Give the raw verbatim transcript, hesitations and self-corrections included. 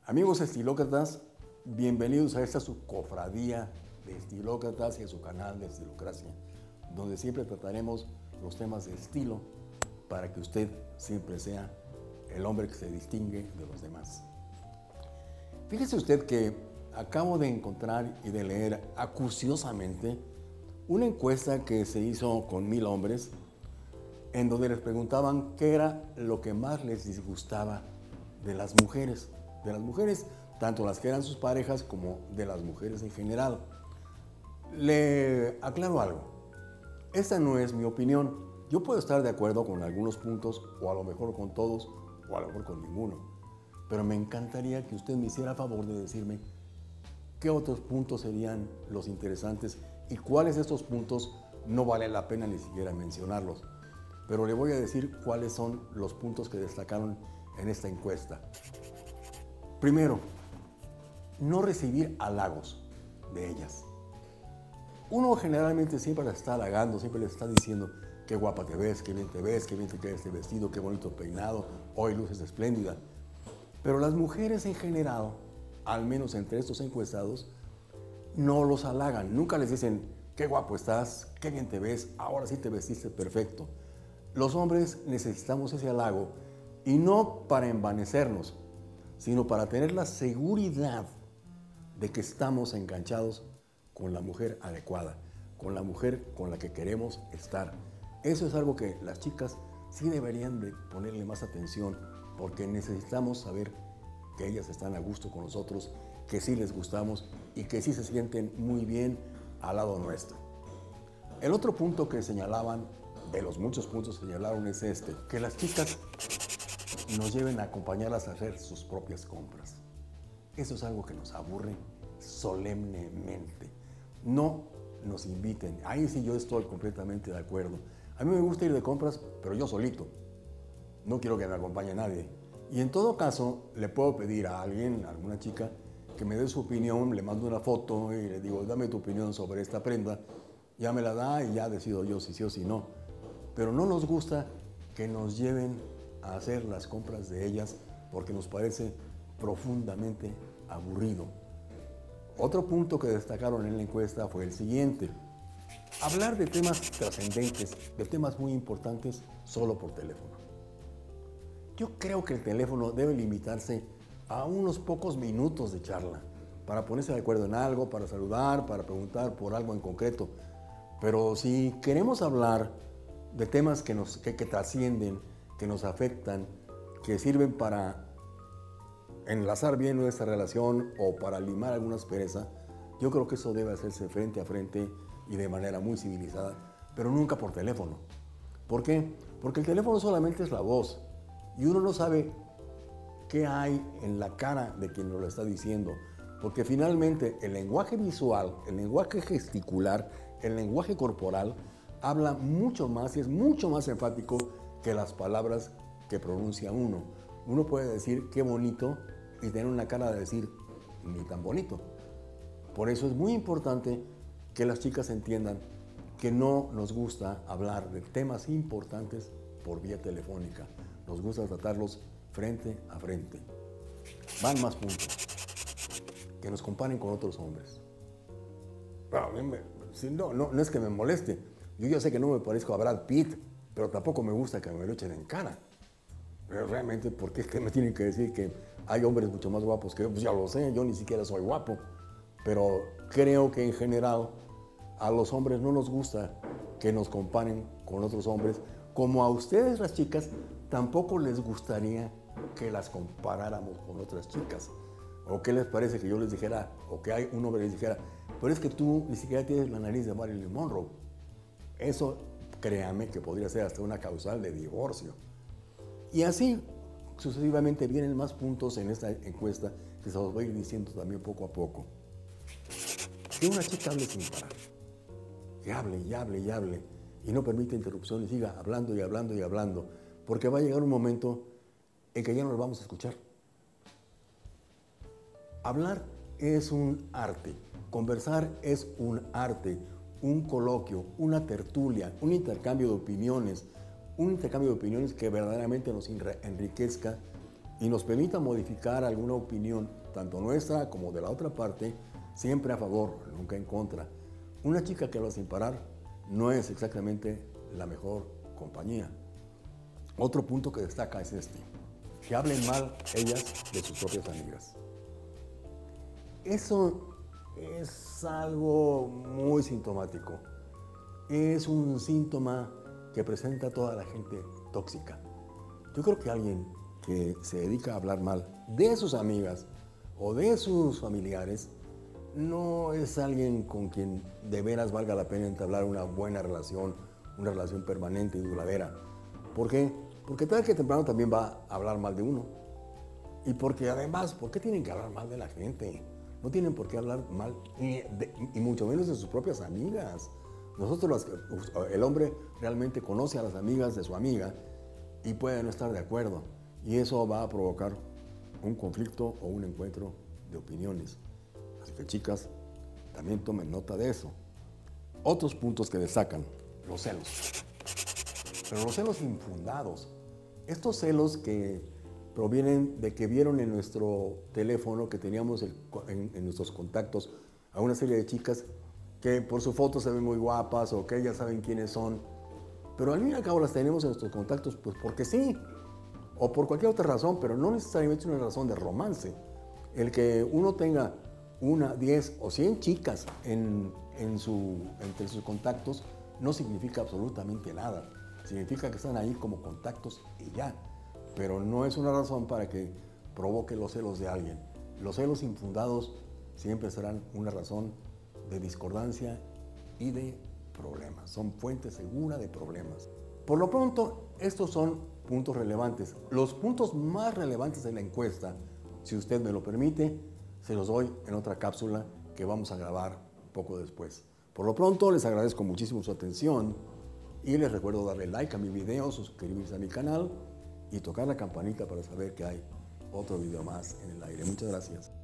Amigos estilócratas, bienvenidos a esta su cofradía de estilócratas y a su canal de Estilocracia, donde siempre trataremos los temas de estilo para que usted siempre sea el hombre que se distingue de los demás. Fíjese usted que acabo de encontrar y de leer acuciosamente una encuesta que se hizo con mil hombres en donde les preguntaban qué era lo que más les disgustaba de las mujeres, de las mujeres, tanto las que eran sus parejas como de las mujeres en general. Le aclaro algo, esta no es mi opinión, yo puedo estar de acuerdo con algunos puntos o a lo mejor con todos o a lo mejor con ninguno, pero me encantaría que usted me hiciera favor de decirme qué otros puntos serían los interesantes y cuáles de estos puntos no vale la pena ni siquiera mencionarlos. Pero le voy a decir cuáles son los puntos que destacaron en esta encuesta. Primero, no recibir halagos de ellas. Uno generalmente siempre las está halagando, siempre les está diciendo qué guapa te ves, qué bien te ves, qué bien te queda este vestido, qué bonito peinado, hoy luces espléndida. Pero las mujeres en general, al menos entre estos encuestados, no los halagan. Nunca les dicen qué guapo estás, qué bien te ves, ahora sí te vestiste perfecto. Los hombres necesitamos ese halago y no para envanecernos, sino para tener la seguridad de que estamos enganchados con la mujer adecuada, con la mujer con la que queremos estar. Eso es algo que las chicas sí deberían de ponerle más atención, porque necesitamos saber que ellas están a gusto con nosotros, que sí les gustamos y que sí se sienten muy bien al lado nuestro. El otro punto que señalaban, de los muchos puntos que señalaron, es este, que las chicas nos lleven a acompañarlas a hacer sus propias compras. Eso es algo que nos aburre solemnemente. No nos inviten. Ahí sí yo estoy completamente de acuerdo. A mí me gusta ir de compras, pero yo solito. No quiero que me acompañe nadie. Y en todo caso, le puedo pedir a alguien, a alguna chica, que me dé su opinión, le mando una foto y le digo, dame tu opinión sobre esta prenda. Ya me la da y ya decido yo si sí o si no. Pero no nos gusta que nos lleven a hacer las compras de ellas porque nos parece profundamente aburrido. Otro punto que destacaron en la encuesta fue el siguiente: hablar de temas trascendentes, de temas muy importantes, solo por teléfono. Yo creo que el teléfono debe limitarse a unos pocos minutos de charla para ponerse de acuerdo en algo, para saludar, para preguntar por algo en concreto. Pero si queremos hablar de temas que, nos, que, que trascienden, que nos afectan, que sirven para enlazar bien nuestra relación o para limar alguna aspereza, yo creo que eso debe hacerse frente a frente y de manera muy civilizada, pero nunca por teléfono. ¿Por qué? Porque el teléfono solamente es la voz y uno no sabe qué hay en la cara de quien nos lo está diciendo, porque finalmente el lenguaje visual, el lenguaje gesticular, el lenguaje corporal habla mucho más y es mucho más enfático que las palabras que pronuncia uno. Uno puede decir qué bonito y tener una cara de decir ni tan bonito. Por eso es muy importante que las chicas entiendan que no nos gusta hablar de temas importantes por vía telefónica. Nos gusta tratarlos frente a frente. Van más puntos. Que nos comparen con otros hombres. No, no, no es que me moleste. Yo ya sé que no me parezco a Brad Pitt, pero tampoco me gusta que me lo echen en cara. Pero realmente, ¿por qué es que me tienen que decir que hay hombres mucho más guapos que yo? Pues ya lo sé, yo ni siquiera soy guapo. Pero creo que en general a los hombres no nos gusta que nos comparen con otros hombres, como a ustedes las chicas tampoco les gustaría que las comparáramos con otras chicas. ¿O qué les parece que yo les dijera, o que hay un hombre les dijera, pero es que tú ni siquiera tienes la nariz de Marilyn Monroe? Eso, créame, que podría ser hasta una causal de divorcio. Y así, sucesivamente, vienen más puntos en esta encuesta que se los voy a ir diciendo también poco a poco. Que una chica hable sin parar. Que hable y hable y hable. Y no permite interrupción y siga hablando y hablando y hablando. Porque va a llegar un momento en que ya no lo vamos a escuchar. Hablar es un arte. Conversar es un arte. Un coloquio, una tertulia, un intercambio de opiniones, un intercambio de opiniones que verdaderamente nos enriquezca y nos permita modificar alguna opinión, tanto nuestra como de la otra parte, siempre a favor, nunca en contra. Una chica que habla sin parar no es exactamente la mejor compañía. Otro punto que destaca es este: que hablen mal ellas de sus propias amigas. Eso es algo muy sintomático. Es un síntoma que presenta toda la gente tóxica. Yo creo que alguien que se dedica a hablar mal de sus amigas o de sus familiares no es alguien con quien de veras valga la pena entablar una buena relación, una relación permanente y duradera. ¿Por qué? Porque tarde que temprano también va a hablar mal de uno. Y porque además, ¿por qué tienen que hablar mal de la gente? No tienen por qué hablar mal, y, de, y mucho menos de sus propias amigas. Nosotros, las, el hombre realmente conoce a las amigas de su amiga y puede no estar de acuerdo. Y eso va a provocar un conflicto o un encuentro de opiniones. Así que, chicas, también tomen nota de eso. Otros puntos que destacan: los celos. Pero los celos infundados. Estos celos que provienen de que vieron en nuestro teléfono que teníamos el, en, en nuestros contactos a una serie de chicas que por su foto se ven muy guapas o que ellas saben quiénes son, pero al fin y al cabo las tenemos en nuestros contactos pues porque sí, o por cualquier otra razón, pero no necesariamente una razón de romance. El que uno tenga una, diez o cien chicas en, en su, entre sus contactos no significa absolutamente nada. Significa que están ahí como contactos y ya. Pero no es una razón para que provoque los celos de alguien. Los celos infundados siempre serán una razón de discordancia y de problemas. Son fuente segura de problemas. Por lo pronto, estos son puntos relevantes. Los puntos más relevantes de la encuesta, si usted me lo permite, se los doy en otra cápsula que vamos a grabar poco después. Por lo pronto, les agradezco muchísimo su atención y les recuerdo darle like a mi video, suscribirse a mi canal y tocar la campanita para saber que hay otro video más en el aire. Muchas gracias.